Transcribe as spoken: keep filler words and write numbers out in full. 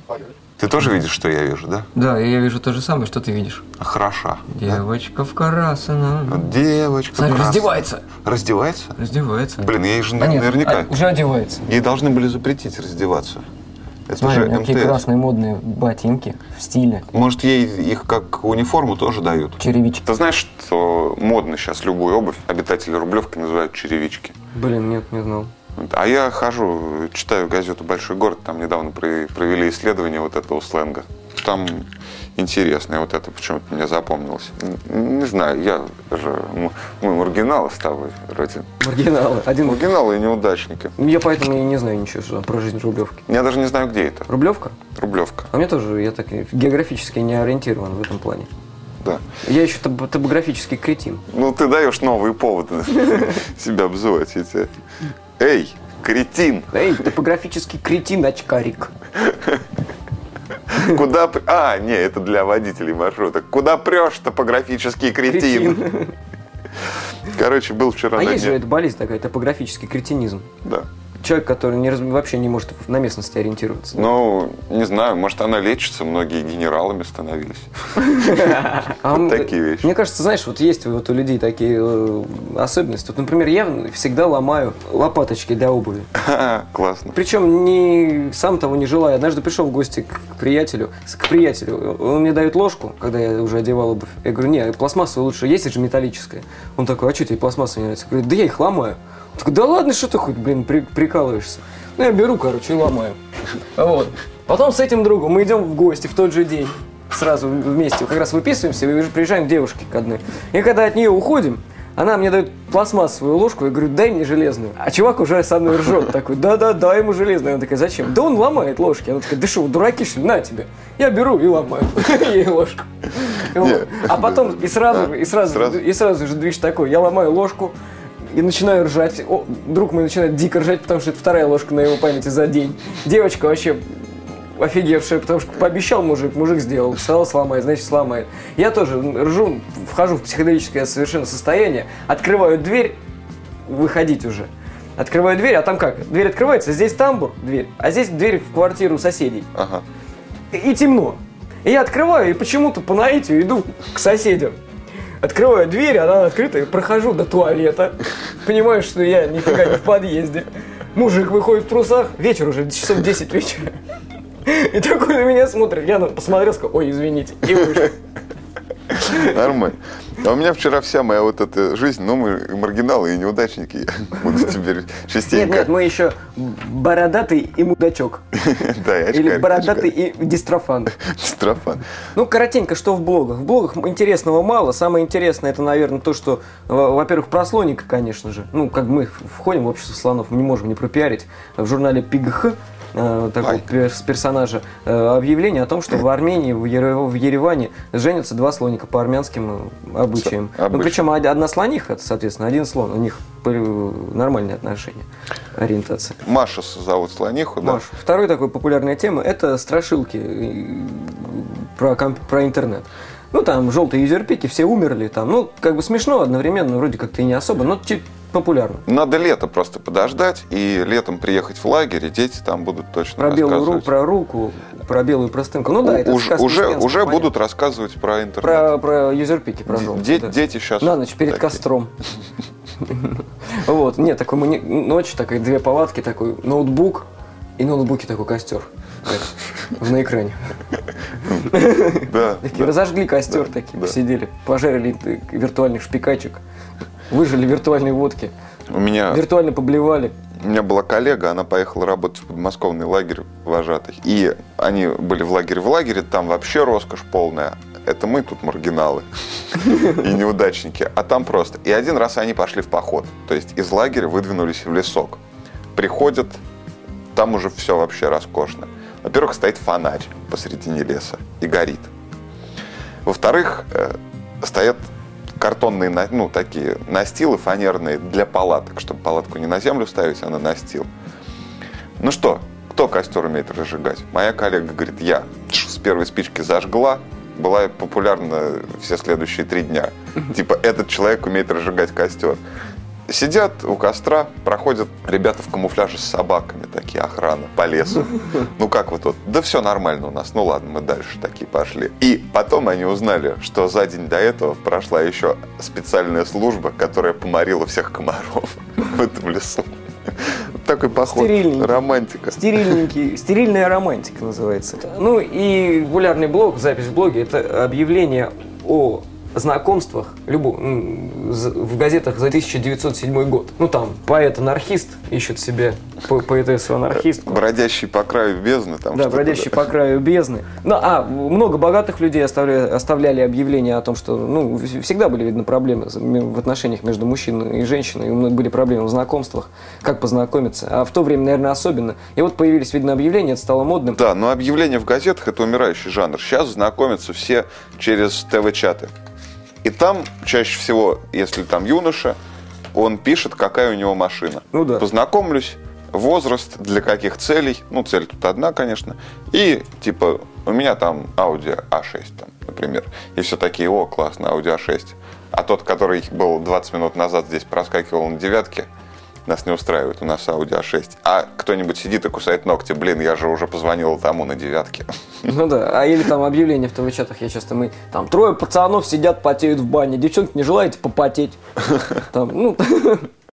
Ты тоже видишь, что я вижу, да? Да, и я вижу то же самое, что ты видишь. Хороша. Девочка да? в красном. Девочка Смотри, в красном. раздевается. Раздевается? Раздевается. Блин, ей же а наверняка. Нет, а, уже одевается. Ей должны были запретить раздеваться. Это Смотри, же какие красные модные ботинки в стиле. Может, ей их как униформу тоже дают? Черевички. Ты знаешь, что модно сейчас любую обувь обитатели Рублевки называют черевички? Блин, нет, не знал. А я хожу, читаю газету «Большой город», там недавно провели исследование вот этого сленга. Там интересное вот это, почему-то мне запомнилось. Не знаю, я же, мы маргиналы с тобой, вроде. Маргиналы? Один... Маргиналы и неудачники. Я поэтому и не знаю ничего про жизнь Рублевки. Я даже не знаю, где это. Рублевка? Рублевка. А мне тоже, я так географически не ориентирован в этом плане. Да. Я еще топ топографический кретин. Ну, ты даешь новые поводы себя обзывать. Эй, кретин! Эй, топографический кретин, очкарик. Куда... А, не, это для водителей маршрута. Куда прешь, топографический кретин? кретин. Короче, был вчера... А есть дне... же эта болезнь такая, топографический кретинизм. Да. Человек, который не, вообще не может на местности ориентироваться. Ну, не знаю, может, она лечится, многие генералами становились. Такие вещи. Мне кажется, знаешь, вот есть вот у людей такие особенности. Вот, например, я всегда ломаю лопаточки для обуви. Классно. Причем не сам того не желая. Однажды пришел в гости к приятелю, к приятелю. Он мне дает ложку, когда я уже одевал обувь. Я говорю, не, пластмассовая лучше, есть же металлическая. Он такой, а что тебе пластмассовая не нравится? Я говорю, да я их ломаю. Так, да ладно, что ты хоть, блин, при, прикалываешься. Ну, я беру, короче, и ломаю. Вот. Потом с этим другом мы идем в гости в тот же день. Сразу вместе. Как раз выписываемся и приезжаем к девушке к одной. И когда от нее уходим, она мне дает пластмассовую ложку. Я говорю, дай мне железную. А чувак уже со мной ржет. Такой, да-да, дай ему железную. Она такая, зачем? Да он ломает ложки. Она такая, да что, дураки, что ли? На тебе. Я беру и ломаю ей ложку. А потом и сразу, и сразу, и сразу же движ такой. Я ломаю ложку. И начинаю ржать. О, друг мой начинает дико ржать, потому что это вторая ложка на его памяти за день. Девочка вообще офигевшая, потому что пообещал мужик, мужик сделал. Сказал, сломает, значит сломает. Я тоже ржу, вхожу в психоделическое совершенно состояние, открываю дверь, выходить уже. Открываю дверь, а там как? Дверь открывается, здесь тамбур, дверь, а здесь дверь в квартиру соседей. Ага. И, и темно. И я открываю, и почему-то по наитию иду к соседям. Открываю дверь, она открыта, и прохожу до туалета. Понимаю, что я нифига не в подъезде. Мужик выходит в трусах, вечер уже, часов десять вечера. И такой на меня смотрит. Я посмотрел, сказал, ой, извините, и вышел. Нормально. А у меня вчера вся моя вот эта жизнь, ну, мы маргиналы и неудачники. Я буду теперь частенько... Нет, нет, мы еще бородатый и мудачок. Да, и очкарик. Или бородатый и дистрофан. Дистрофан. Ну, коротенько, что в блогах? В блогах интересного мало. Самое интересное, это, наверное, то, что, во-первых, про слоника, конечно же. Ну, как мы входим в общество слонов, мы не можем не пропиарить. В журнале ПИГХ такого перс персонажа объявление о том, что в Армении, в, Ер в Ереване женятся два слоника по армянским обычаям. Ну, причем одна слониха, соответственно, один слон. У них нормальные отношения, ориентация. Маша зовут слониху, да? Маша. Второй такой популярная тема – это страшилки про, про интернет. Ну, там желтые юзерпики, все умерли. Там. Ну, как бы смешно одновременно, вроде как-то и не особо, но популярно. Надо лето просто подождать и летом приехать в лагерь, и дети там будут точно про белую рассказывать. Руку, про руку, про белую простынку. Ну да, это Уж, уже, уже понятно. будут рассказывать про интернет. Про, про юзерпики, про желтые. Де да. Дети сейчас на ночь перед такие. Костром. Вот, нет, такой ночь, такая две палатки, такой ноутбук, и на ноутбуке такой костер. На экране. Разожгли костер, такие посидели, пожарили виртуальных шпикачек, выжили виртуальные водки, виртуально поблевали. У меня была коллега, она поехала работать в подмосковный лагерь вожатых. И они были в лагере в лагере, там вообще роскошь полная. Это мы тут маргиналы и неудачники. А там просто. И один раз они пошли в поход. То есть из лагеря выдвинулись в лесок. Приходят, там уже все вообще роскошно. Во-первых, стоит фонарь посредине леса и горит. Во-вторых, стоят картонные, ну, такие настилы фанерные для палаток, чтобы палатку не на землю ставить, а на настил. Ну что, кто костер умеет разжигать? Моя коллега говорит, я с первой спички зажгла, была популярна все следующие три дня. Типа, этот человек умеет разжигать костер. Сидят у костра, проходят ребята в камуфляже с собаками, такие, охрана, по лесу. Ну как вот тут? Да все нормально у нас, ну ладно, мы дальше такие пошли. И потом они узнали, что за день до этого прошла еще специальная служба, которая поморила всех комаров в этом лесу. Такой поход. Романтика. Стерильненький. Стерильная романтика называется. Ну и популярный блог, запись в блоге, это объявление о знакомствах любо, в газетах за тысяча девятьсот седьмой год. Ну там поэт-анархист ищет себе по поэтессу-анархистку. Бродящий по краю бездны. Там да, бродящий да. по краю бездны. Ну, а много богатых людей оставляли, оставляли объявления о том, что ну, всегда были, видно, проблемы в отношениях между мужчиной и женщиной. И были проблемы в знакомствах, как познакомиться. А в то время, наверное, особенно. И вот появились, видно, объявления, это стало модным. Да, но объявления в газетах – это умирающий жанр. Сейчас знакомятся все через ТВ-чаты. И там чаще всего, если там юноша, он пишет, какая у него машина. Ну да. Познакомлюсь, возраст, для каких целей. Ну, цель тут одна, конечно. И, типа, у меня там Audi а шесть, там, например. И все такие, о, классно, Audi а шесть. А тот, который был двадцать минут назад здесь проскакивал на девятке, нас не устраивает, у нас Audi а шесть. А кто-нибудь сидит и кусает ногти, блин, я же уже позвонил тому на девятке. Ну да, а или там объявления в ТВ-чатах, я часто, мы, там, трое пацанов сидят, потеют в бане, девчонки, не желаете попотеть? Там, ну,